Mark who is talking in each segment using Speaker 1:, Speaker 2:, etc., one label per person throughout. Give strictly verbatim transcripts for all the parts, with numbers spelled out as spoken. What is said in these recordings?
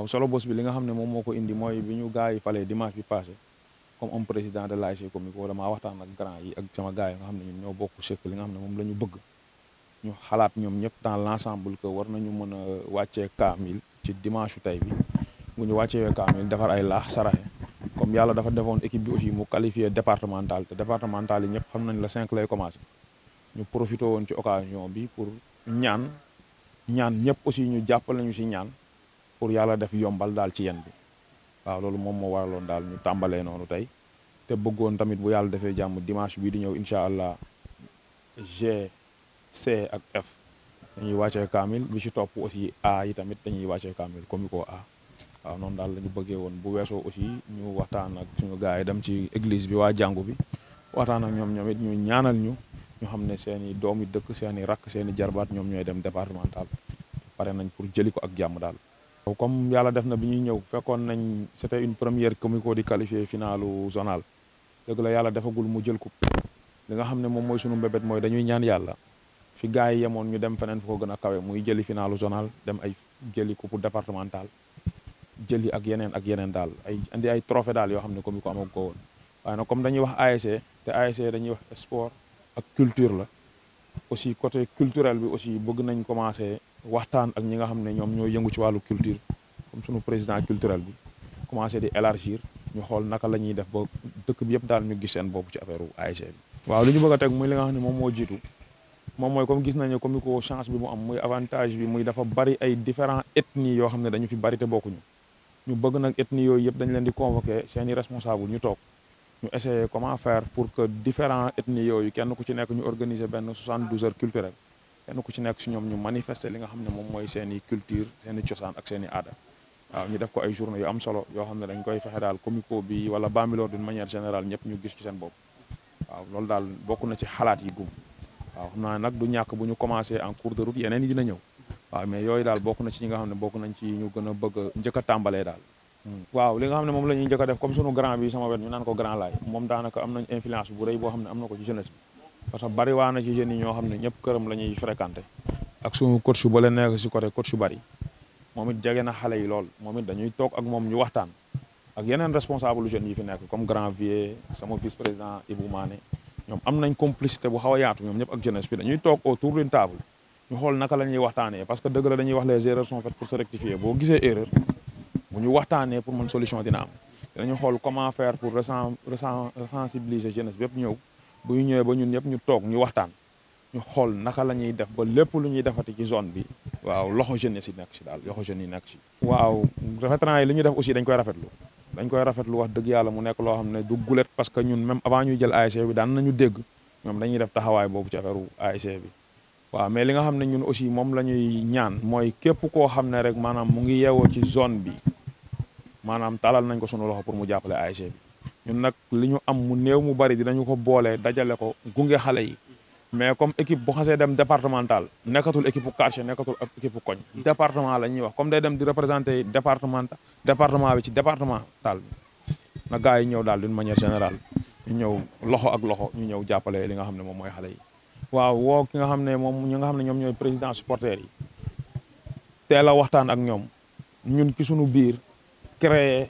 Speaker 1: waaw solo bos bi li nga xam ne moom moo ko indi mooy bi ñu gars yi falee dimanche bi passé comme homme président de l'A S C Comico damaa waxtaan ak grand yi ak sama gars yi nga xam ne ñun ñoo bokk sëkk li nga xam ne moom la ñu bëgg ñu xalaat ñoom ñëpp dans l'ensemble que war nañu mën a wàccee kaamil ci dimanche tey bi bu ñu wàccee kaamil defar ay laax saraxe comme yàlla dafa defoon équipe bi aussi mu qualifié départemental te départemental yi ñëpp xam nañ la cinq lay commencé ñu profité woon ci occasion bi pour ñaan ñaan ñëpp aussi ñu jàppale ñu si ñaan pour yàlla def yombal daal ci yen bi waaw loolu moom moo waraloon daal ñu tàmbalee noonu tey te bëggoon tamit bu yàlla defee jàmm dimanche bii di ñëw incha allah G C ak F dañuy wàccee kaamil bi ci topp aussi A yi tamit dañuy wàccee kaamil Comico A waaw noonu daal la ñu bëggee woon bu weesoo aussi ñu waxtaan ak suñu gars yi dem ci église bi waa jàngu bi waxtaan ak ñoom ñoom it ñu ñaanal ñu ñu xam ne seen i doom yi dëkk seen i rakk seen i jarbaat ñoom ñooy dem départemental pare nañ pour jëli ko ak jàmm daal. comme yàlla def na bi ñuy ñëw fekkoon nañ c'était une première Comico di qualifié finalu zonal dëgg la yàlla defagul mu jël coupe li nga xam ne moom mooy sunu mbébét mooy dañuy ñaan yàlla fi gars yi yemoon ñu dem feneen fu ko gën a kawe muy jëli finalu zonal dem ay jëli coupe départemental jëli ak yeneen ak yeneen daal ay andi ay trophée daal yoo xam ne Comico amagu ko woon waaye nag comme dañuy wax A S C te A S C dañuy wax sport ak culture la aussi côté culturel bi aussi bëgg nañ commencer waxtaan ak ñi nga xam ne ñoom ñoo yëngu ci wàllu culture comme sunu président culturel bi commencer di élargir ñu xool naka la ñuy def ba dëkk bi yëpp daal ñu gis seen bopp ci affaire u A S C bi. waaw li ñu bëgg a teg muy li nga xam ne moom moo jiitu moom mooy comme gis nañu Comico chance bi mu am muy avantage bi muy dafa bari ay différents ethnies yoo xam ne dañu fi bari te bokkuñu ñu bëgg nag ethnies yooyu yëpp dañ leen di convoquer seeni responsable ñu toog ñu essayer comment faire pour que différents ethnies yooyu kenn ku ci nekk ñu organiser benn soixante-douze heures culturelles kenn ku ci nekk si ñoom ñu manifester li nga xam ne moom mooy seeni culture seeni cosaan ak seeni aada waaw ñu def ko ay journée yu am solo yoo xam ne dañ koy fexe daal Comico bi wala Bambilor d'une manière générale ñëpp ñu gis ci seen bopp waaw loolu daal bokk na ci xalaat yi gum waaw xam naa nag du ñàkk bu ñu commencé en cours de route yeneen yi dina ñëw waaw mais yooyu daal bokk na ci ñi nga xam ne bokk nañ ci ñu gën a bëgg a njëkk a tàmbalee daal waaw li nga xam ne moom la ñuy njëkk a def comme sunu grand bi sama wet ñu naan ko grand laay moom daanaka am nañ influence bu rëy boo xam ne am na ko ci jeunesse bi parce que bari waa na ci jeunes yi ñoo xam ne ñëpp këram la ñuy fréquenté ak sunu coach su ba leen nekk si côté coach su bari moom it jege na xale yi lool moom it dañuy toog ak moom ñu waxtaan ak yeneen responsable jeunes yi fi nekk comme grand vieux sama vice président Ibou Mané ñoom am nañ complicité bu xaw a yaatu ñoom ñëpp ak jeunesse bi dañuy toog autour d'une table ñu xool naka la ñuy waxtaanee parce que dëgg la dañuy wax les erreurs sont faites pour se rectifier boo gisee erreur bu ñu waxtaanee pour mën solution dina am dañu xool comment faire pour resensibiliser jeunesse bi yëpp ñëw bu ñu ñëwee ba ñun ñëpp ñu toog ñu waxtaan ñu xool naka la ñuy def ba lépp lu ñuy defati ci zone bi waaw loxo jeunesse yi nekk si daal loxo jeunes yi nekk si waaw vétérans yi li ñuy def aussi dañ koy rafetlu dañ koy rafetlu wax dëgg yàlla mu nekk loo xam ne du gulet parce que ñun même avant ñuy jël A S C bi daan nañu dégg ñoom dañuy def taxawaay boobu ci affaire A S C bi waaw mais li nga xam ne ñun aussi moom la ñuy ñaan mooy képp koo xam ne rek maanaam mu ngi yeewoo ci zone bi maanaam talal nañ ko sunu loxo pour mu jàppale A S C bi ñun nag li ñu am mu néew mu bari dinañu ko boole dajale ko gunge xale yi mais comme équipe bu xasee dem départemental nekkatul équipe bu quartier nekkatul ak équipe bu koñ département la ñuy wax comme day dem di représenter département département bi ci départemental bi na gars yi ñëw daal d'une manière générale ñu ñëw loxo ak loxo ñu ñëw jàppale li nga xam ne moom mooy xale yi waaw woo ki nga xam ne moom ñi nga xam ne ñoom ñooy président supporters yi teel a waxtaan ak ñoom ñun ci suñu biir créer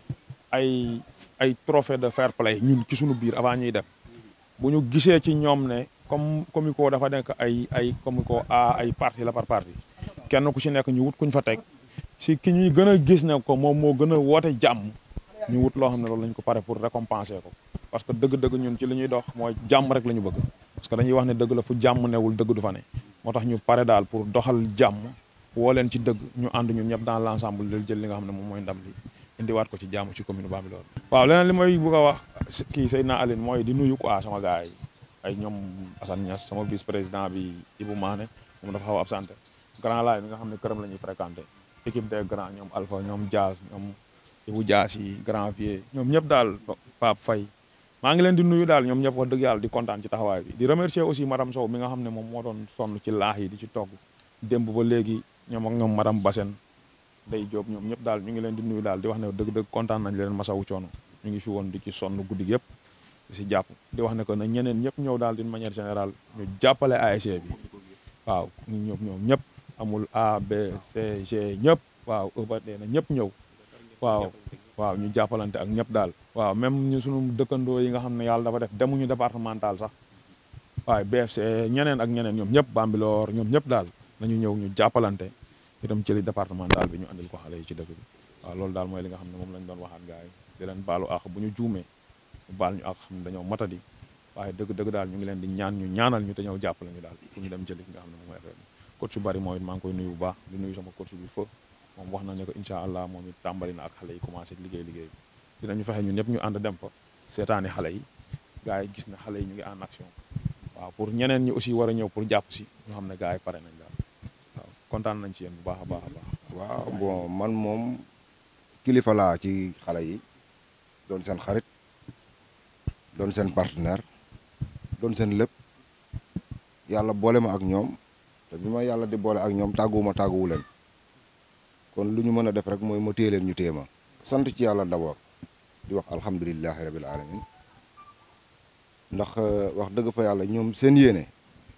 Speaker 1: ay ay trophée de fair play ñun ci suñu biir avant ñuy def bu ñu gisee ci ñoom ne comme Comico dafa nekk ay ay Comico a ay parti la par parti kenn ku ci nekk ñu wut kuñ fa teg si ki ñuy gën a gis ne ko moom moo gën a woote jàmm ñu wut loo xam ne loolu lañ ko pare pour récompenser ko parce que dëgg-dëgg ñun ci li ñuy dox mooy jàmm rek la ñu bëgg parce que dañuy wax ne dëgg la fu jàmm newul dëgg du fa ne moo tax ñu pare daal pour doxal jàmm woo leen ci dëgg ñu ànd ñun ñëpp dans l'ensemble del jël li nga xam ne moom mooy ndam li indiwaat ko ci jàmm ci commune Bambilor waaw leneen li may bëgg a wax kii Seydina Aline mooy di nuyu quoi sama gars yi ay ñoom Assane Niass sama vice président bi Ibou Mané moom dafa xaw a absenté grand laay bi nga xam ne këram la ñuy fréquenté équipe des grands ñoom Alpha ñoom Diaz ñoom Ibou Diaz yi grand vieux ñoom ñëpp daal Pape Faye maa ngi leen di nuyu daal ñoom ñëpp wax dëgg yàlla di kontaan ci taxawaay bi di remercier aussi madame Sow mi nga xam ne moom moo doon sonn ci laax yi di ci togg démb ba léegi ñoom ak ñoom madame Bassène Day Diop ñoom ñëpp daal ñu ngi leen di nuyu daal di wax ne dëgg-dëgg kontaan nañ leen masawu coono ñu ngi fi woon di ci sonn guddi gi yëpp di si jàpp di wax ne que na ñeneen ñëpp ñëw daal d'une manière générale ñu jàppale A S C bi waaw ñu ñëpp ñoom ñëpp amul A B C G ñëpp waaw ëba dee na ñëpp ñëw waaw waaw ñu jàppalante ak ñëpp daal waaw même ñu sunu dëkkandoo yi nga xam ne yàlla dafa def demuñu départemental sax waaye B F C ñeneen ak ñeneen ñoom ñëpp Bambilor ñoom ñëpp daal nañu ñëw ñu jàppalante itam ci li départemental bi ñu andil ko xale yi ci dëkk bi waaw loolu daal mooy li nga xam ne moom lañ doon waxaat gars yi di leen baalu àq bu ñu juumee baal ñu ak xam ne dañoo matadi waaye dëgg-dëgg daal ñu ngi leen di ñaan ñu ñaanal ñu te ñëw jàppale ñu daal pour ñu dem jëli nga xam ne moom mooy affaire bi coach su bari mooy maa ngi koy nuyu bu baax di nuyu sama coach bi fa moom wax na ne ko incha allah moom it tàmbali na ak xale yi commencé liggéey liggéey bi dinañu fexe ñun ñëpp ñu ànd dem fa seetaani xale yi gars yi gis ne xale yi ñu ngi en action waaw pour ñeneen ñi aussi war a ñëw pour jàpp si ñu xam ne gars yi pare nañ daal waaw kontaan nañ ci yéen bu baax a baax a baax
Speaker 2: waaw bon man moom kilifa laa ci xale yi doon seen xarit doon seen partenaire doon seen lépp yàlla boole ma ak ñoom te bi ma yàlla di boole ak ñoom tàgguwuma tàgguwu leen kon lu ñu mën a def rek mooy ma téye leen ñu téye ma sant ci yàlla d'abord di wax alhamdulilahi rabil alamin ndax wax dëgg fa yàlla ñoom seen yéene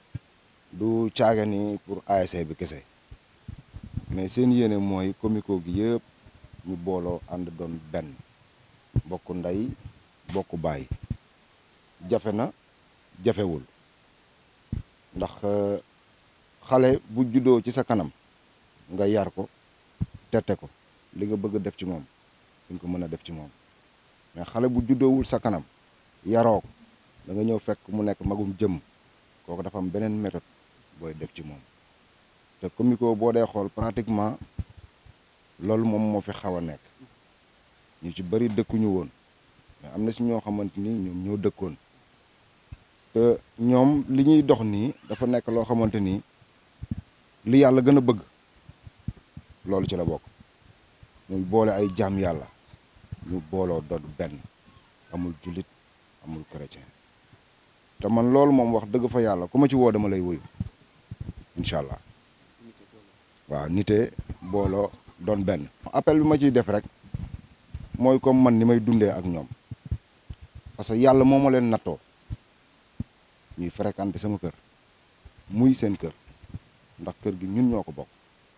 Speaker 2: du caaga ni pour A S C bi kese mais seen yéene mooy comico gi yëpp ñu booloo ànd doon benn bokk ndey bokk baay jafe na jafewul ndax xale bu juddoo ci sa kanam nga yar ko tette ko li nga bëgg a def ci moom duñ ko mën a def ci moom mais xale bu juddoowul sa kanam yaroo ko da nga ñëw fekk mu nekk magum jëm kooku dafa am beneen méthode booy def ci moom te comico boo dee xool pratiquement loolu moom moo fi xaw a nekk ñu ci bëri dëkkuñu woon mais am na si ñoo xamante ni ñoom ñoo dëkkoon te ñoom li ñuy dox nii dafa nekk loo xamante ni li yàlla gën a bëgg loolu ci la bokk ñu boole ay jaam yàlla ñu booloo doon benn amul jullit amul chrétien te man loolu moom wax dëgg fa yàlla ku ma ci woo dama lay wuyu incha allah waaw nite booloo doon benn. appel bi ma ciy def rek mooy comme man ni may dundee ak ñoom parce que yàlla moo ma leen nattoo ñuy fréquenter sama kër muy seen kër ndax kër gi ñun ñoo ko bokk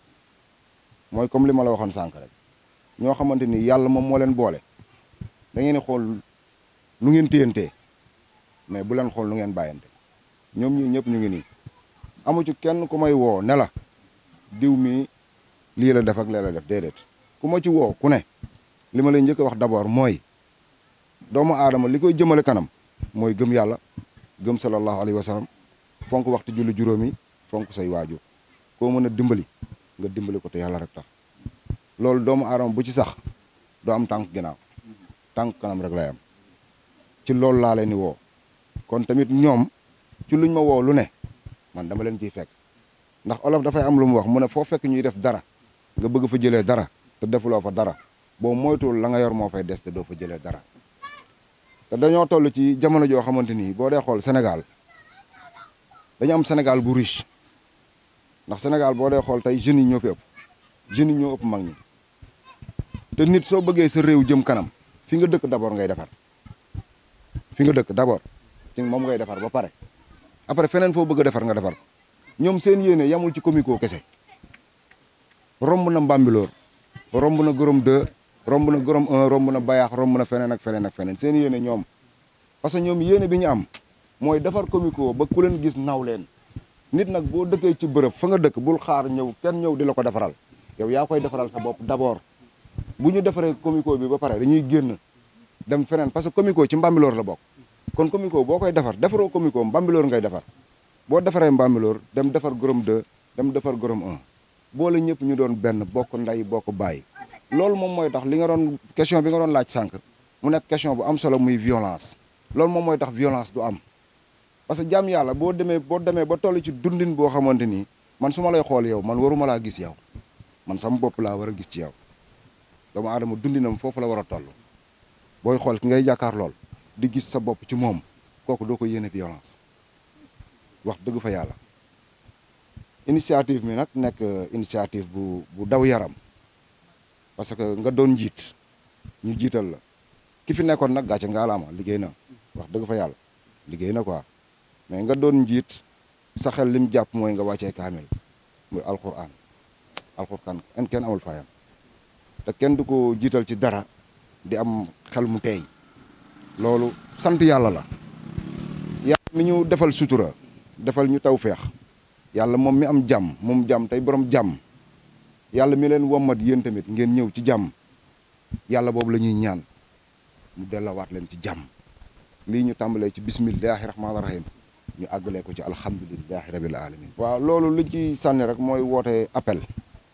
Speaker 2: mooy comme li ma la waxoon sànq rek ñoo xamante ni yàlla moom moo leen boole da ngeen di xool nu ngeen téyantee mais bu leen xool nu ngeen bàyyante ñoom ñii ñëpp ñu ngi nii amu ci kenn ku may woo ne la diw mi lii la def ak lee la def déedéet ku ma ci woo ku ne li ma lay njëkk a wax d'abord mooy doomu aadama li koy jëmale kanam mooy gëm yàlla gëm sallallahu alayhi wa sallam fonk waxtu julli juróomi fonk say waajur koo mën a dimbali nga dimbali ko te yàlla rek tax loolu doomu aadama bu ci sax doo am tànk ginnaaw tànk kanam rek lay am ci loolu laa leen di woo kon tamit ñoom ci luñ ma woo lu ne man dama leen ciy fekk ndax olof dafay am lu mu wax mu ne foo fekk ñuy def dara nga bëgg fa jëlee dara te defuloo fa dara boo moytuwul la nga yor moo fay des te doo fa jëlee dara te dañoo toll ci jamono joo xamante ni boo dee xool Sénégal dañu am Sénégal bu riche ndax Sénégal boo dee xool tey jeunes yi ñoo fi ëpp jeunes yi ñoo ëpp mag ñi te nit soo bëggee sa réew jëm kanam fi nga dëkk d'abord ngay defar fi nga dëkk d'abord ci moom ngay defar ba pare après feneen foo bëgg a defar nga defar ñoom seen yéene yamul ci comico kese romb na Mbambilor romb na Gorom deux romb na Gorom un romb na Bayaax romb na feneen ak feneen ak feneen seen yéene ñoom parce que ñoom yéene bi ñu am mooy defar comico ba ku leen gis naw leen nit nag boo dëkkee ci bërëb fa nga dëkk bul xaar ñëw kenn ñëw di la ko defaral yow yaa koy defaral sa bopp d'abord bu ñu defaree comico bi ba pare dañuy génn dem feneen parce que comico ci Mbambilor la bokk kon comico boo koy defar defaroo comico Mbambilor ngay defar boo defaree Mbambilor dem defar Gorom deux dem defar Gorom un boole ñëpp ñu doon benn bokk ndey bokk bàyyi loolu moom mooy tax li nga doon question bi nga doon laaj sànq mu nekk question bu am solo muy violence loolu moom mooy tax violence du am parce que jàmm yàlla boo demee boo demee ba toll ci dundin boo xamante ni man su ma lay xool yow man waruma laa gis yow man sama bopp laa war a gis ci yow doomu aadama dundinam foofu la war a toll booy xool ki ngay jàkkaar lool di gis sa bopp ci moom kooku doo ko yéene violence wax dëgg fa yàlla initiative mi nag nekk initiative bu bu daw yaram parce que nga doon njiit ñu jiital la ki fi nekkoon nag gàcce ngaalaama liggéey na wax dëgg fa yàlla liggéey na quoi mais nga doon njiit sa xel lim jàpp mooy nga wàccee kaamil muy alquran alquran en kenn amul fayam te kenn du ko jiital ci dara di am xel mu teey loolu sant yàlla la. yàlla mi ñu defal sutura defal ñu tawfeex yàlla moom mi am jàmm moom jàmm tey borom jàmm yàlla mi leen wommat yéen tamit ngeen ñëw ci jàmm yàlla boobu la ñuy ñaan mu dellawaat leen ci jàmm lii ñu tàmbalee ci bismillahi rahmaani rahim ñu àggalee ko ci alhamdulillahi rabil alamin waaw loolu li ci sànni rek mooy woote appel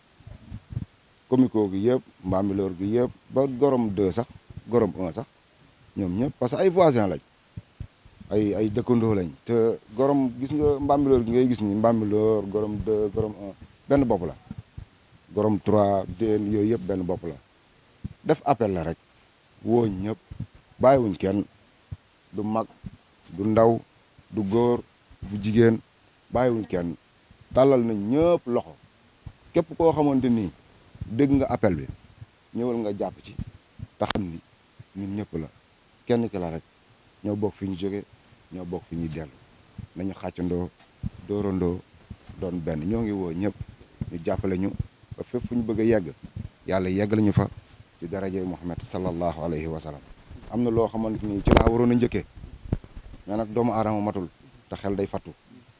Speaker 2: comico gi yëpp Mbambilor gi yëpp ba gorom deux sax gorom un sax ñoom ñëpp parce que ay voisins lañ ay ay dëkkandoo lañ te gorom gis nga Mbambilor gi ngay gis ni Mbambilor gorom deux gorom un benn bopp la gorom trois déen yooyu yëpp benn bopp la def appel la rek woo ñëpp bàyyiwuñ kenn du mag du ndaw du góor du jigéen bàyyiwuñ kenn tàllal nañ ñëpp loxo képp koo xamante ni dégg nga appel bi ñëwal nga jàpp ci te xam ni ñun ñëpp la kenn ki la rek ñoo bokk fi ñu jóge ñoo bokk fi ñuy dellu nañu xàccandoo dóorandoo doon benn ñoo ngi woo ñëpp ñu jàppale ñu ba fépp fu ñu bëgg a yegg yàlla yegg lañu fa ci daraje Muhammad sallallahu alayhi wa sallam am na loo xamante ni ci laa waroon a njëkkee mais nag doomu aadama matul te xel day fattu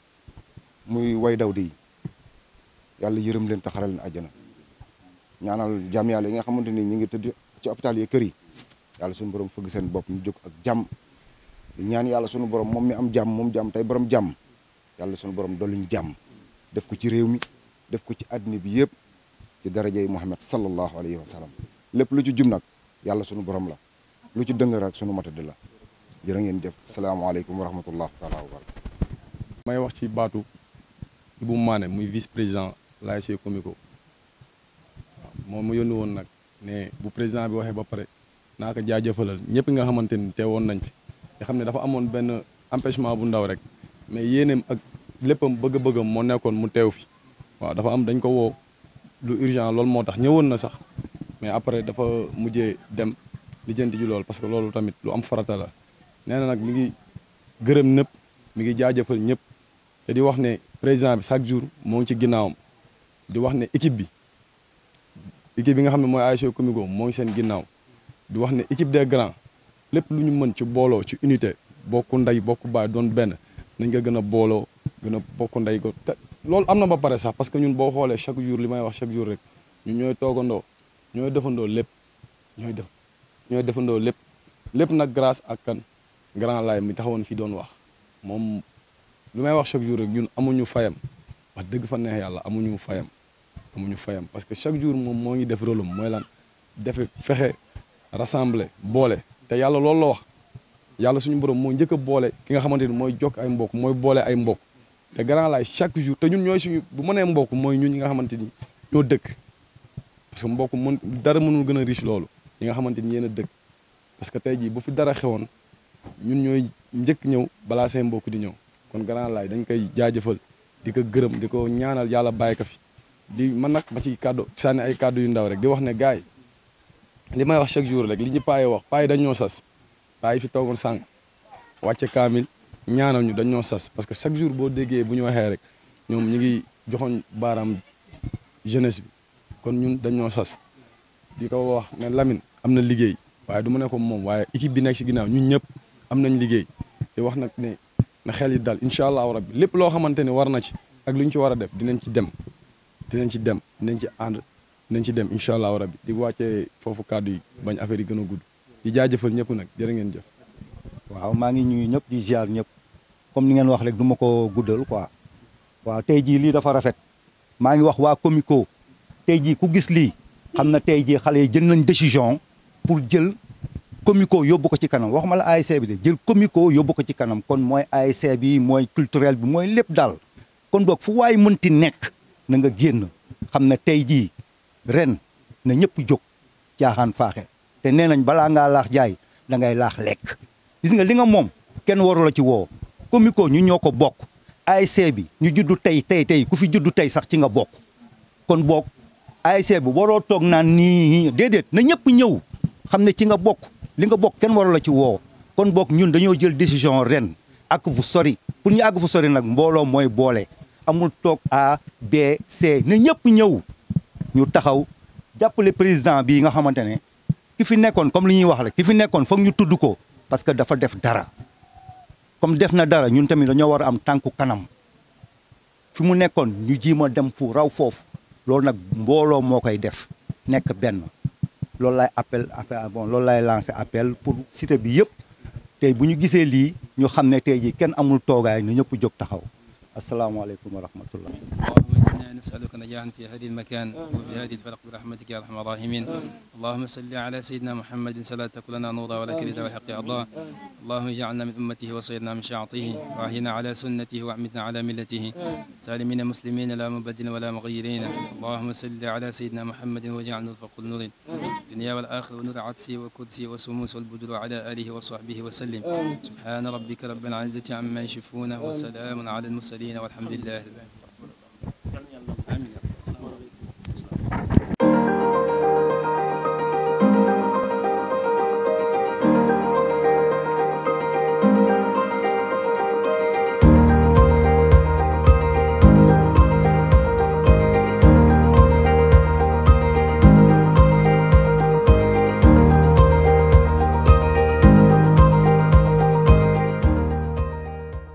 Speaker 2: muy way daw di yàlla yërëm leen te xaral leen àjjana ñaanal jàmm yàlla yi nga xamante ni ñu ngi tëdd ci hôpital yi kër yi yàlla suñu borom fëgg seen bopp ñu jóg ak jàmm ñaan yàlla suñu borom moom mi am jàmm moom jàmm tey borom jàmm yàlla suñu borom dolli ñu jàmm def ko ci réew mi def ko ci àddina bi yëpp ci darajey Muhammad sallallahu alayhi wa sallam lépp lu ci jum nag yàlla suñu borom la lu ci dëng rek suñu matadi la jërë ngeen jëf salaamaaleykum wa rahmatullah taala wa barakatu
Speaker 1: may wax ci baatu Ibou Mané muy vice président l'A S C Comico waaw moom mu yónni woon nag ne bu président bi waxee ba pare naa ko jaajëfalal ñëpp nga xamante ni teewoon nañ fi nga xam ne dafa amoon benn empêchement bu ndaw rek mais yéeneem ak léppam bëgg-bëggam moo nekkoon mu teew fi waaw dafa am dañ ko woo lu urgent loolu moo tax ñëwoon na sax mais après dafa mujjee dem lijjanti ji loolu parce que loolu tamit lu am farata la nee na nag mi ngi gërëm ñëpp mi ngi jaajëfal ñëpp te di wax ne président bi chaque jour moo ngi ci ginnaawam di wax ne équipe bi équipe bi nga xam ne mooy A S C Comico moo ngi seen ginnaaw di wax ne équipe des grands lépp lu ñu mën ci booloo ci unité bokku ndey bokku baay doon benn nañ nga gën a booloo gën a bokku ndey ko te loolu am na ba pare sax parce que ñun boo xoolee chaque jour li may wax chaque jour rek ñun ñooy toogandoo ñooy defandoo lépp ñooy def ñooy defandoo lépp lépp nag grâce ak kan grand laay mi taxawoon fii doon wax moom lu may wax chaque jour rek ñun amuñu fayam wax dëgg fa neex yàlla amuñu fayam amuñu fayam parce que chaque jour moom moo ngi def rôle am mooy lan defe fexe rassembler boole te yàlla loolu la wax yàlla suñu borom moo njëkk a boole ki nga xamante ni mooy jokk ay mbokk mooy boole ay mbokk te grand laay chaque jour te ñun ñooy suñu bu mënee mbokk mooy ñun ñi nga xamante ni ñoo dëkk parce que mbokk mën dara mënul gën a riche loolu ñi nga xamante ni yéen a dëkk parce que tey jii bu fi dara xewoon ñun ñooy njëkk ñëw balaa seen mbokk di ñëw kon grand laay dañ koy jaajëfal di ko gërëm di ko ñaanal yàlla bàyyi ko fi di man nag ma ci kàddu sànni ay kàddu yu ndaw rek di wax ne gars yi li may wax chaque jour rek li ñu paayi wax paayi dañ ñoo sas paayi fi toogoon sànq wàcce kaamil ñaanal ñu dañ ñoo sas parce que chaque jour boo déggee bu ñu waxee rek ñoom ñu ngi joxoon baaraam jeunesse bi kon ñun dañ ñoo sas di ko wax ne Lamine am na liggéey waaye du ma ne ko moom waaye équipe bi nekk si ginnaaw ñun ñëpp am nañ liggéey di wax nag ne na xel yi dal incha allahu rabbi lépp loo xamante ne war na ci ak lu ñu ci war a def dinañ ci dem dinañ ci dem dinañ ci ànd dinañ ci dem incha allahu rabbi di wàccee foofu kàddu yi bañ affaire yi gën a gudd di jaajëfal ñëpp nag jërë ngeen jëf.
Speaker 3: waaw maa ngi ñuy ñëpp di ziar ñëpp comme ni ngeen wax rek du ma ko guddal quoi waaw tey jii lii dafa rafet maa ngi wax waa Comico tey jii ku gis lii xam na tey jii xale yi jël nañ décision pour jël Comico yóbbu ko ci kanam waxuma la A S C bi de jël Comico yóbbu ko ci kanam kon mooy A S C bi mooy culturel bi mooy lépp daal kon boog fu waay mënti nekk na nga génn xam ne tey jii ren na ñëpp jóg caaxaan faaxe te nee nañ balaa ngaa laax jaay da ngay laax lekk gis nga li nga moom kenn waru la ci woo Comico ñu ñoo ko bokk A S C bi ñu juddu tey tey tey ku fi juddu tey sax ci nga bokk kon bokk A S C bi waroo toog naan nii déedéet na ñëpp ñëw xam ne ci nga bokk li nga bokk kenn waru la ci woo kon bokk ñun dañoo jël décision ren ak fu sori pour ñu àgg fu sori nag mbooloo mooy boole amul toog A B C na ñëpp ñëw ñu taxaw jàppale président bii nga xamante ne ki fi nekkoon comme li ñuy wax rek ki fi nekkoon foog ñu tudd ko parce que dafa def dara comme def na dara ñun tamit dañoo war a am tànku kanam fi mu nekkoon ñu jiima dem fu raw foofu loolu nag mbooloo moo koy def nekk benn loolu lay appel appel bon loolu lay lancé appel pour cité bi yëpp tey bu ñu gisee lii ñu xam ne tey jii kenn amul toogaay na ñëpp jóg taxaw asalaamaaleykum wa rahmatullah.
Speaker 4: نسألك نجاحا في هذه المكان وفي هذه الفرق برحمتك يا أرحم الراحمين. اللهم صل على سيدنا محمد صلاة كلنا نورا ولا كريدا وحق الله. اللهم اجعلنا من أمته وصيرنا من شعطه وأحينا على سنته وأعمتنا على ملته سالمين مسلمين لا مبدل ولا مغيرين. اللهم صل على سيدنا محمد واجعل نور فوق النور الدنيا والآخرة ونور عدسه وقدسه وسموس والبدر على آله وصحبه وسلم. سبحان ربك رب العزة عما يصفون وسلام على المرسلين والحمد لله.